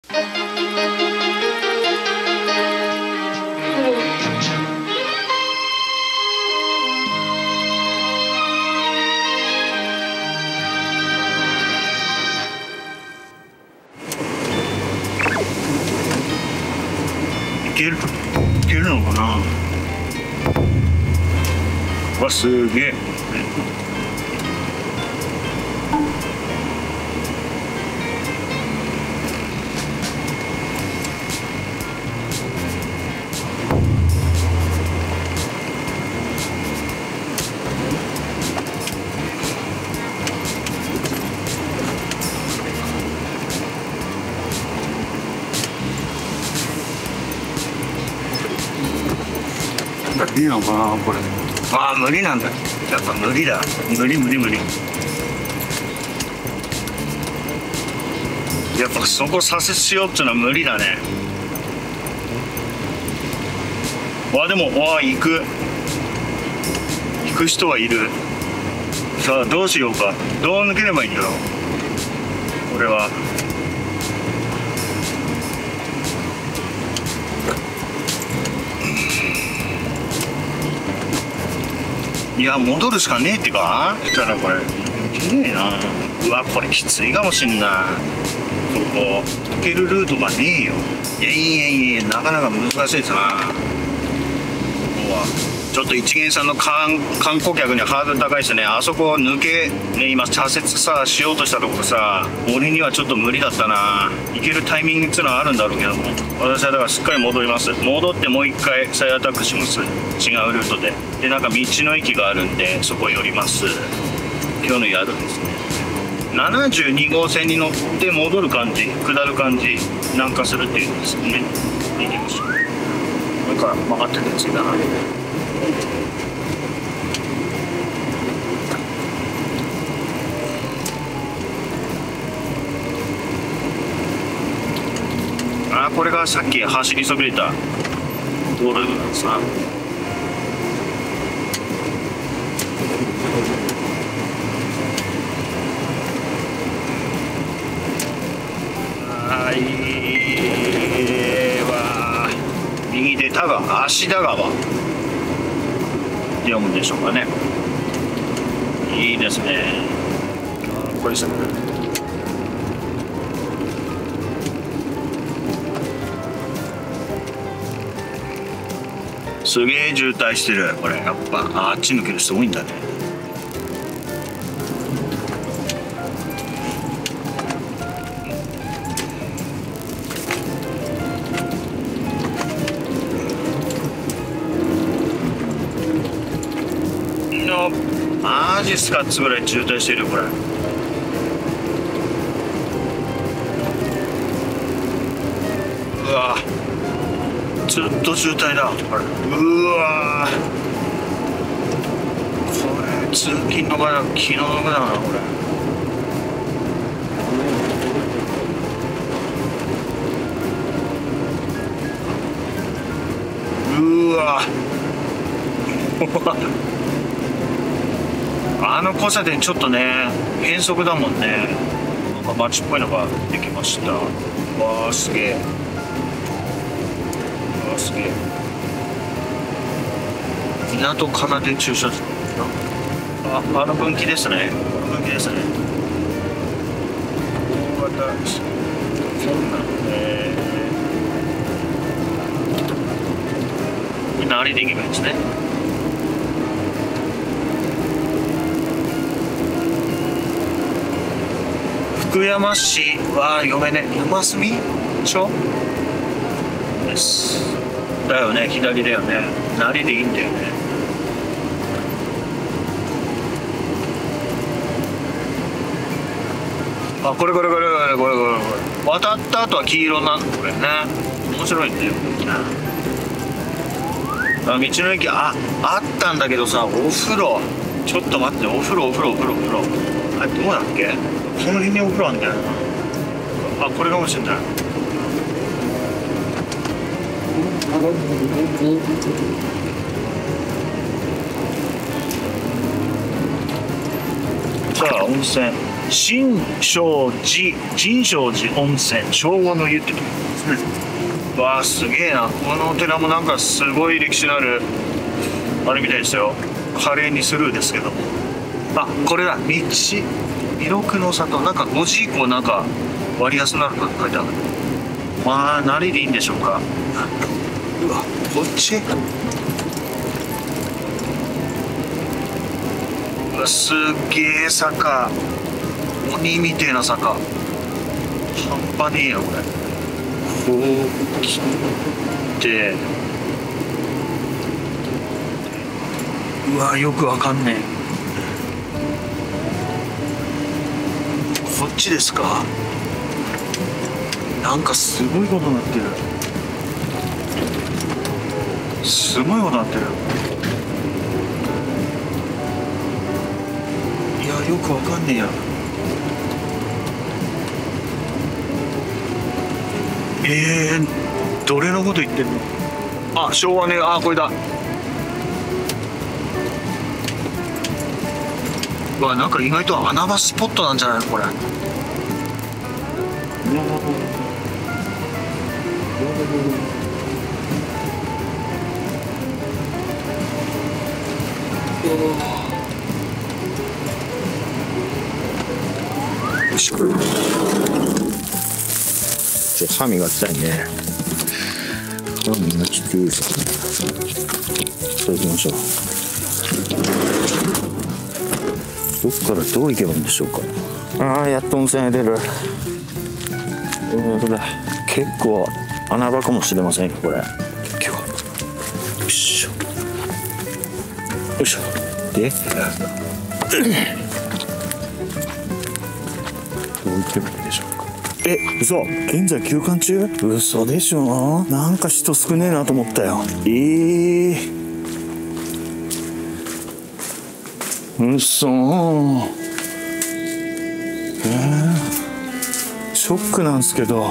いけるのかな。わ、すげえ。いいのかなこれ。ああ、無理なんだ。やっぱ無理だ。無理。やっぱそこ左折しようっていうのは無理だね。でも行く人はいる。さあどうしようか。どう抜ければいいんだろうこれは。いや、戻るしかねえってか。したらこれいけねえな。これきついかもしんない。そこ抜けるルートがねえよ。いや、なかなか難しいですな。ここはちょっと一元さんの観光客にはハードル高いですね。あそこ抜けね、今左折さしようとしたところさ、俺にはちょっと無理だったな。行けるタイミングっていうのはあるんだろうけども、私はだからしっかり戻ります。戻ってもう一回再アタックします。違うルートで。なんか道の駅があるんでそこ寄ります。今日の宿ですね。72号線に乗って戻る感じ、下る感じ、南下するっていうんですよね。行きましょう。なんか曲がっててついたな。これがさっき走りそびれた道路なんですな。右で芦田川って読むんでしょうかね。いいですね。これですね。すげえ渋滞してる。これやっぱあっち抜けるすごいんだね。マジっすかっつぐらい渋滞してるよこれ。うわずっと渋滞だ。これうわこれ通勤の場合は気の毒だなこれ。うわあの交差点ちょっとね変則だもんね。なんか街っぽいのができました。わあすげえ。すげえ。港かなで駐車場。あの分岐ですね。分岐ですね。大型そんなみんな歩いていけばいいんですね。福山市は読めね。沼住町ですだよね。左だよね。なりでいいんだよね。これ渡った後は黄色なんだこれね。面白いんだよ。道の駅あったんだけどさ、お風呂ちょっと待って、お風呂どうだっけ。この辺にお風呂あんだよな。これかもしれない。さあ温泉新勝寺温泉昭和の湯ってとこですね。わあすげえな。このお寺もなんかすごい歴史のあるあれみたいですよ。華麗にスルーですけど。あ、これだ。魅力の里。なんか5時以降なんか割安になると書いてある。まあ何でいいんでしょうか。うわ、こっち。うわ、すっげえ坂。鬼みてえな坂。半端ねえよこれ。こう来て。うわ、よくわかんねえ。こっちですか。なんかすごいことになってる。すごいことになってる。いや、よくわかんねえや。どれのこと言ってんの。あ、昭和ね。あ、これだ。うわ、なんか意外と穴場スポットなんじゃないのこれ。よいしょ。歯磨きたいね。歯磨きていいですかね。そう行きましょう。どっからどう行けばいいんでしょうか。ああ、やっと温泉入れる。結構穴場かもしれませんよこれ。よいしょよいしょ。でどう行けばいいんでしょうか。嘘。現在休館中。嘘でしょ。なんか人少ねえなと思ったよ。嘘。ショックなんすけど。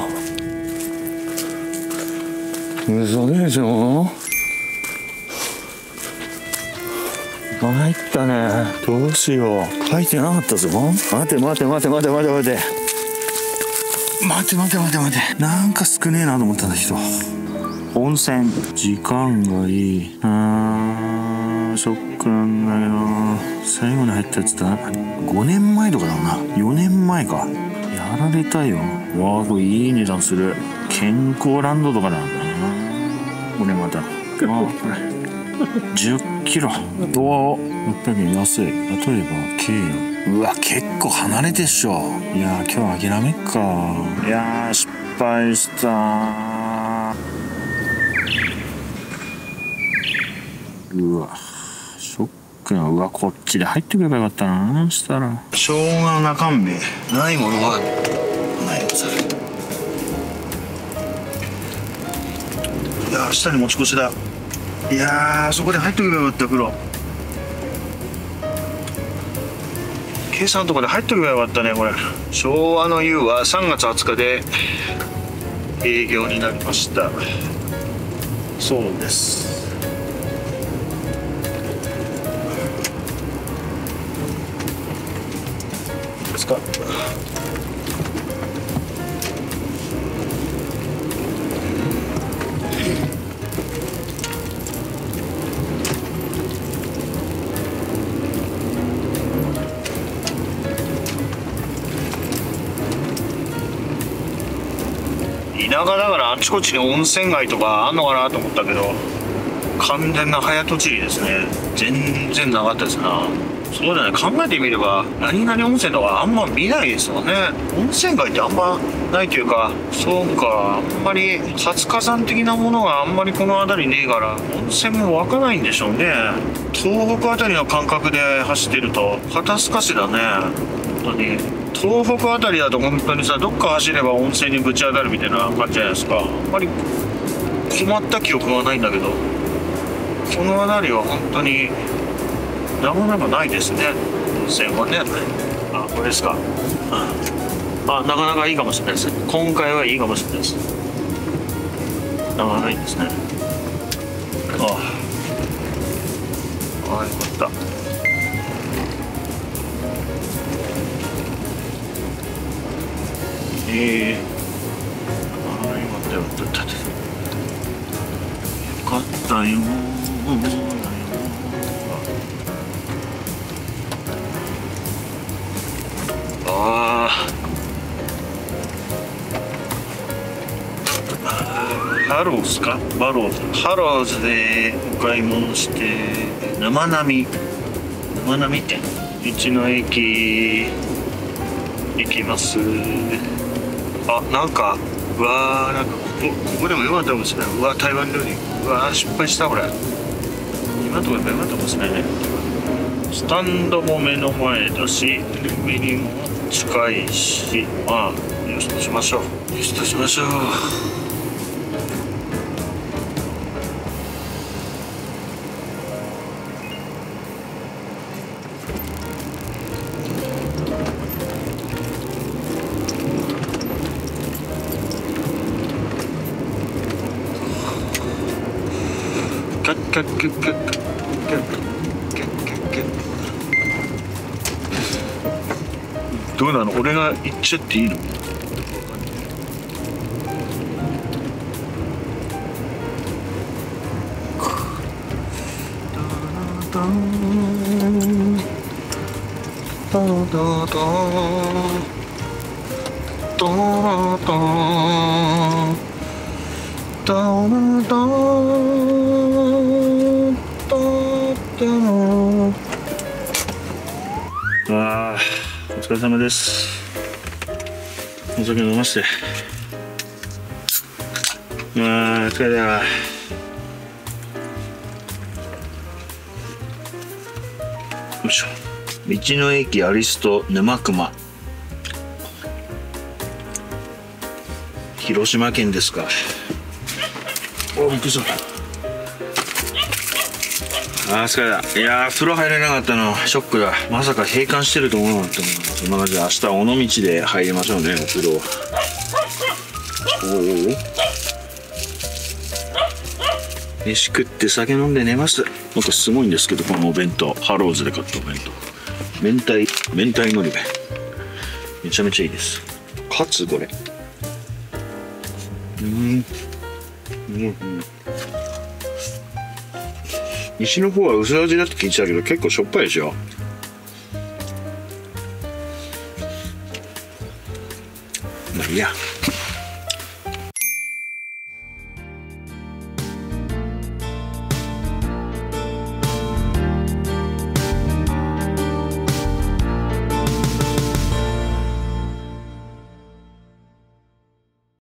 嘘でしょ。参ったね。どうしよう。書いてなかったぞ。待て。なんか少ねえなと思ったんだ人。温泉時間がいい。ショックなんだけど、最後に入ったやつだ。5年前とかだな。4年前か。やられたよ。わあ、これいい値段する。健康ランドとかだな。これまた。10キロ。おお、600円安い。例えば、経由。うわ、結構離れてっしょ。いやー、今日諦めっか。いやー、失敗したー。うわ、ショックな。うわ、こっちで入ってくればよかったな。したら。生姜中身ないものはないさ。いやー、下に持ち越しだ。いやー、そこで入ってくればよかった。黒計算のとこで入ってくればよかったねこれ。昭和の湯は3月20日で営業になりました。そうですですか。田舎だからあちこちに温泉街とかあんのかなと思ったけど、完全な早とちりですね。全然なかったですな。そうだね、考えてみれば何々温泉とかあんま見ないですよね。温泉街ってあんまないというか、そうか、あんまり活火山的なものがあんまりこの辺りねえから温泉も湧かないんでしょうね。東北辺りの感覚で走ってると肩透かしだね本当に。東北あたりだと本当にさ、どっか走れば温泉にぶち当たるみたいな感じじゃないですか。あんまり困った記憶はないんだけど、この辺りは本当になかなかないですね、温泉はね。あ、これですか。あ、なかなかいいかもしれないです。今回はいいかもしれないです。なかなかいいですね。ああ、よかった。 よかったよ。ハローズかバローズ、ハローズでお買い物して生波店、道の駅行きます。なんかうわー、なんかここでもよかったかもしれない。うわ、台湾料理、うわー、失敗したこれ。今のところよかったかもしれないね。スタンドも目の前だし、ルミニも近いし、まあよしとしましょう。よしとしましょう。どうなの？俺が行っちゃっていいの？お疲れ様です。お酒飲ませて。疲れた。よいしょ。道の駅アリスト沼熊。広島県ですか。びっくりした。疲れた。いやー、風呂入れなかったのショックだ。まさか閉館してると思わなかったもん。そんな感じで明日尾道で入りましょうね、お風呂。飯食って酒飲んで寝ます。なんかすごいんですけど、このお弁当、ハローズで買ったお弁当、明太のり弁、めちゃめちゃいいです。かつこれ西の方は薄味だって聞いてたけど、結構しょっぱいでしょ。まあいいや。